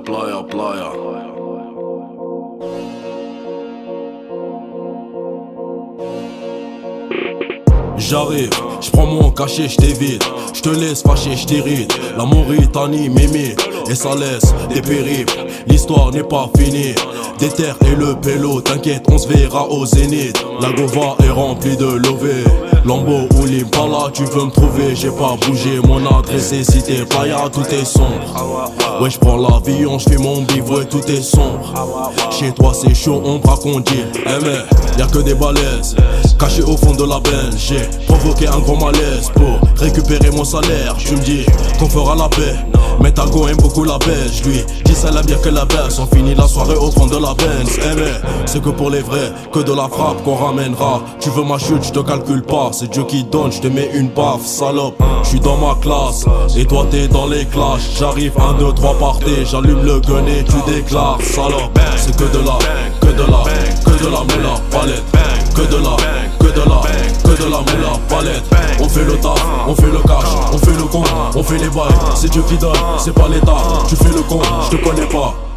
playa, playa. J'arrive, j'prends mon cachet, j't'évite. J'te laisse fâcher, j't'irrite. La Mauritanie m'imite et ça laisse des périples. L'histoire n'est pas finie. Des terres et le pélo, t'inquiète, on se verra au zénith. La Gova est remplie de lovés. Lambo ou l'Impala, tu veux me trouver, j'ai pas bougé. Mon adresse est cité playa, tout est sombre. Ouais, j'prends l'avion, j'fais mon bivouac, tout est sombre. Chez toi c'est chaud, on braque, on deal. Eh mais, y'a que des balaises cachés au fond de la benne. J'ai provoqué un gros malaise pour récupérer mon salaire. Tu me dis qu'on fera la paix, mais Tago aime beaucoup la baisse. Lui dis ça la bien que la baisse. On finit la soirée au fond de la Benz. Eh mais, c'est que pour les vrais, que de la frappe qu'on ramènera. Tu veux ma chute, je te calcule pas. C'est Dieu qui donne, je te mets une baffe, salope. Je suis dans ma classe, et toi t'es dans les clashs. J'arrive 1, 2, 3 partez, j'allume le gun et tu déclares, salope. C'est que de la moula palette. Que de la moula palette. On fait le taf, on fait le cash, on fait le con, on fait les bails. C'est Dieu qui donne, c'est pas l'État. Tu fais le con, je te connais pas.